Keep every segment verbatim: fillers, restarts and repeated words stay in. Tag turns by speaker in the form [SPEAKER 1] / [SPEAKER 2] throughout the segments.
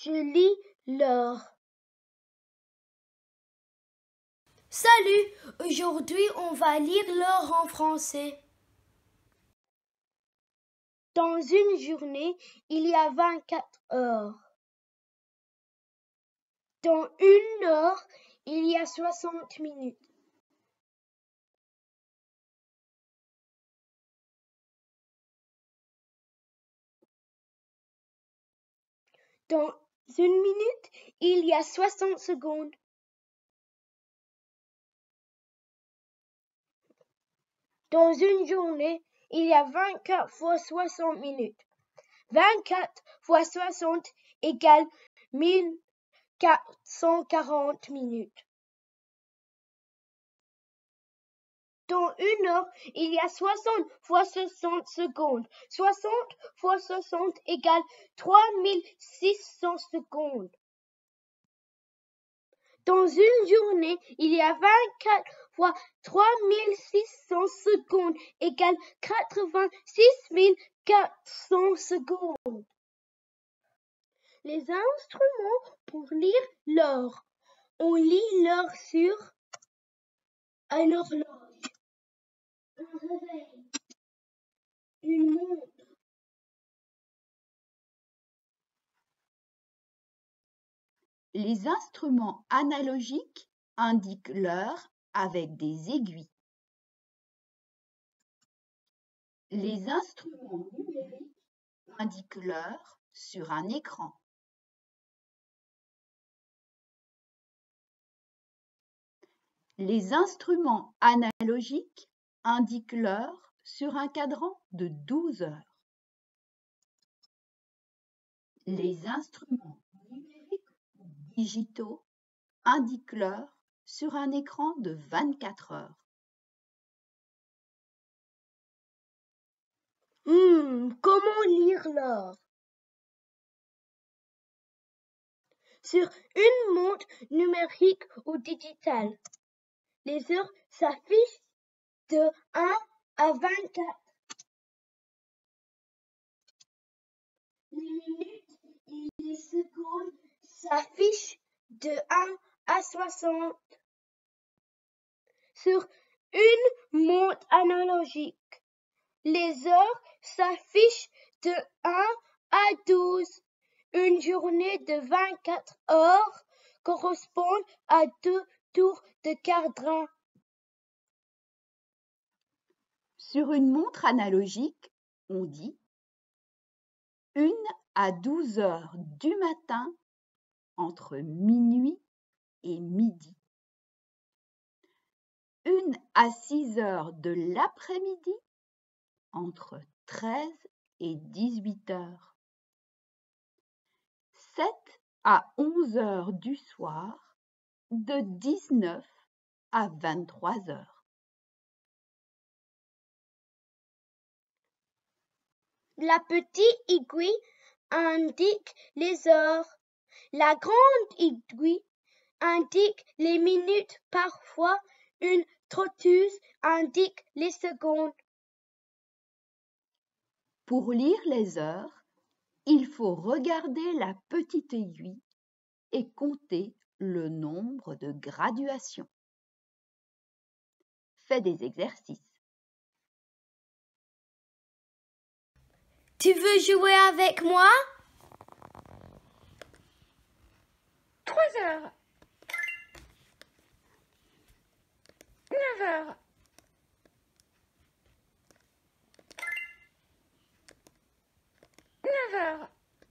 [SPEAKER 1] Je lis l'heure.
[SPEAKER 2] Salut, aujourd'hui on va lire l'heure en français.
[SPEAKER 1] Dans une journée, il y a vingt-quatre heures. Dans une heure, il y a soixante minutes. Dans une minute, il y a soixante secondes. Dans une journée, il y a vingt-quatre fois soixante minutes. vingt-quatre fois soixante égale mille quatre cent quarante minutes. Dans une heure, il y a soixante fois soixante secondes. soixante fois soixante égale trois mille six cents secondes. Dans une journée, il y a vingt-quatre fois trois mille six cents secondes égale quatre-vingt-six mille quatre cents secondes. Les instruments pour lire l'heure. On lit l'heure sur un horloge, un réveil, une montre.
[SPEAKER 3] Les instruments analogiques indiquent l'heure avec des aiguilles. Les instruments numériques indiquent l'heure sur un écran. Les instruments analogiques indiquent l'heure sur un cadran de douze heures. Les instruments numériques ou digitaux indiquent l'heure sur un écran de vingt-quatre heures.
[SPEAKER 1] Hmm, comment lire l'heure? Sur une montre numérique ou digitale, les heures s'affichent de un à vingt-quatre. Les minutes et les secondes s'affichent de un à soixante. Sur une montre analogique, les heures s'affichent de un à douze. Une journée de vingt-quatre heures correspond à deux tours de quadrant.
[SPEAKER 3] Sur une montre analogique, on dit une à douze heures du matin entre minuit et midi. Une à six heures de l'après-midi entre treize et dix-huit heures. sept à onze heures du soir de dix-neuf à vingt-trois heures.
[SPEAKER 1] La petite aiguille indique les heures. La grande aiguille indique les minutes. Parfois, une trotteuse indique les secondes.
[SPEAKER 3] Pour lire les heures, il faut regarder la petite aiguille et compter le nombre de graduations. Fais des exercices.
[SPEAKER 2] Tu veux jouer avec moi?
[SPEAKER 4] Trois heures. Neuf heures. Neuf heures.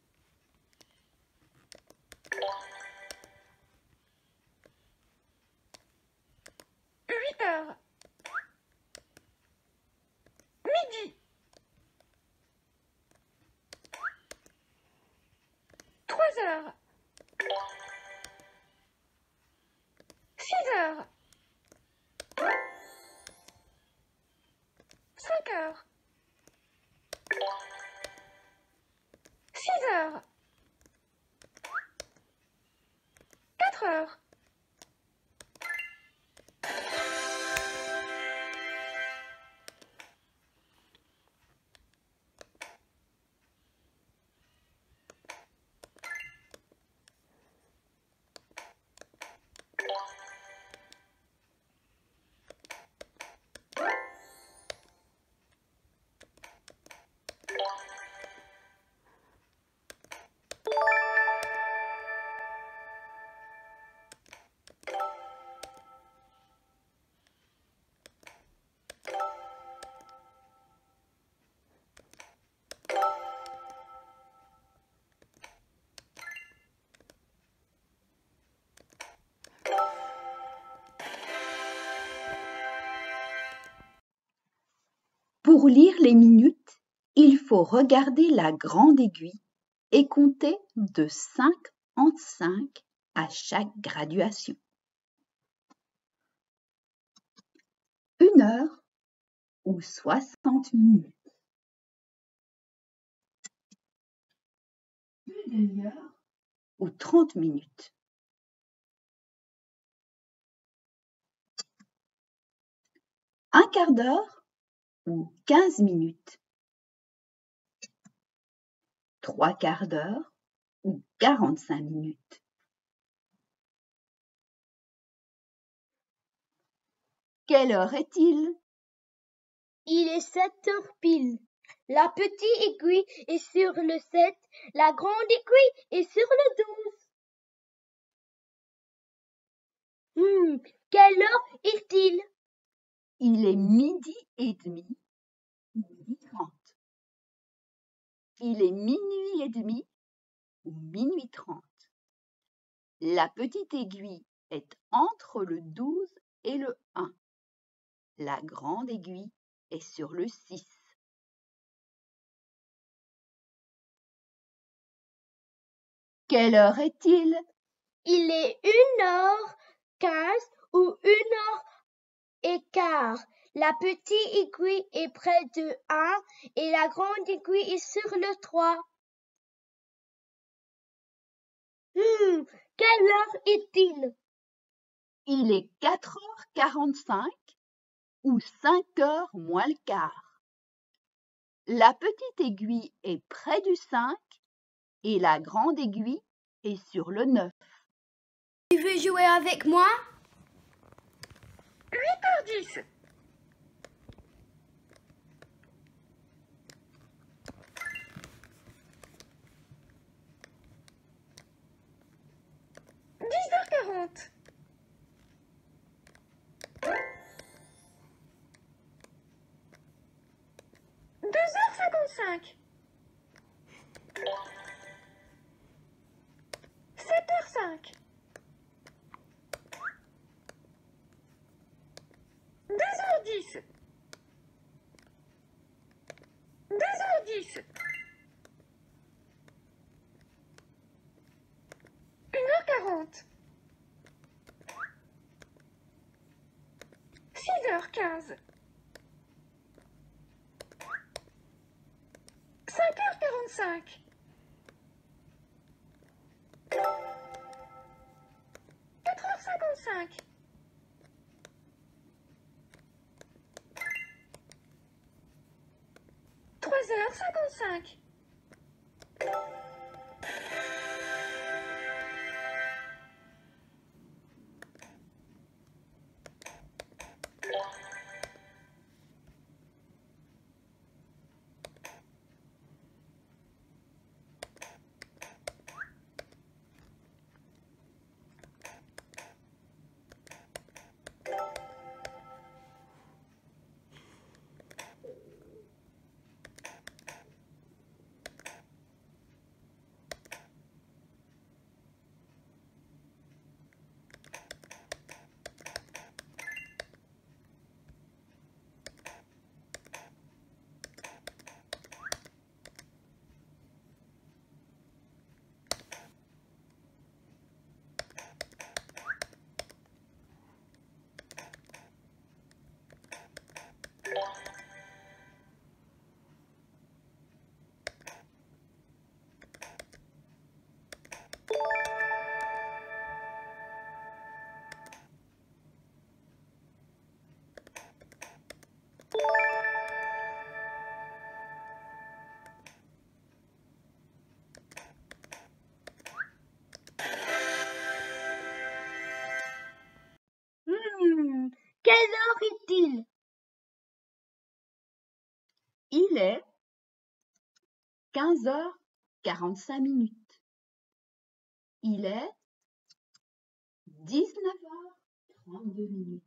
[SPEAKER 4] Huit heures. Midi. Trois heures. Six heures. Cinq heures. Six heures. Quatre heures.
[SPEAKER 3] Pour lire les minutes, il faut regarder la grande aiguille et compter de cinq en cinq à chaque graduation. Une heure ou soixante minutes. Une demi-heure ou trente minutes. Un quart d'heure ou quinze minutes. Trois quarts d'heure ou quarante-cinq minutes. Quelle heure est-il?
[SPEAKER 1] Il est sept heures pile. La petite aiguille est sur le sept, la grande aiguille est sur le douze. Hmm, quelle heure est-il?
[SPEAKER 3] Il est midi et demi, midi trente. Il est minuit et demi ou minuit trente. La petite aiguille est entre le douze et le un. La grande aiguille est sur le six. Quelle heure est-il?
[SPEAKER 1] Il est une heure quinze ou une heure et quart. La petite aiguille est près de un et la grande aiguille est sur le trois. Hmm, quelle heure est-il?
[SPEAKER 3] Il est quatre heures quarante-cinq ou cinq heures moins le quart. La petite aiguille est près du cinq et la grande aiguille est sur le neuf.
[SPEAKER 2] Tu veux jouer avec moi?
[SPEAKER 4] huit heures dix. dix heures quarante. deux heures cinquante-cinq. sept heures cinq. deux heures dix. deux heures dix. une heure quarante. six heures quinze. cinq heures quarante-cinq. quatre heures cinquante-cinq. trois heures cinquante-cinq.
[SPEAKER 1] Hmm, quelle heure est-il?
[SPEAKER 3] Il est quinze heures quarante-cinq minutes. Il est dix-neuf heures trente-deux minutes.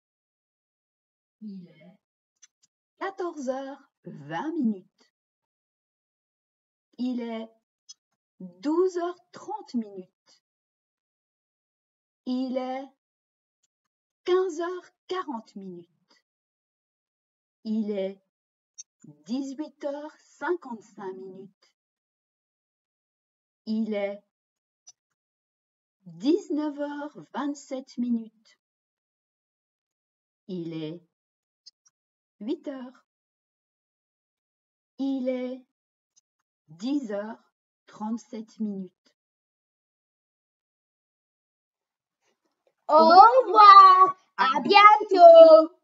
[SPEAKER 3] Il est quatorze heures vingt minutes. Il est douze heures trente minutes. Il est quinze heures quarante minutes. Il est dix-huit heures cinquante-cinq minutes. Il est dix-neuf heures vingt-sept minutes. Il est huit heures. Il est dix heures trente-sept minutes.
[SPEAKER 1] Au revoir, à bientôt.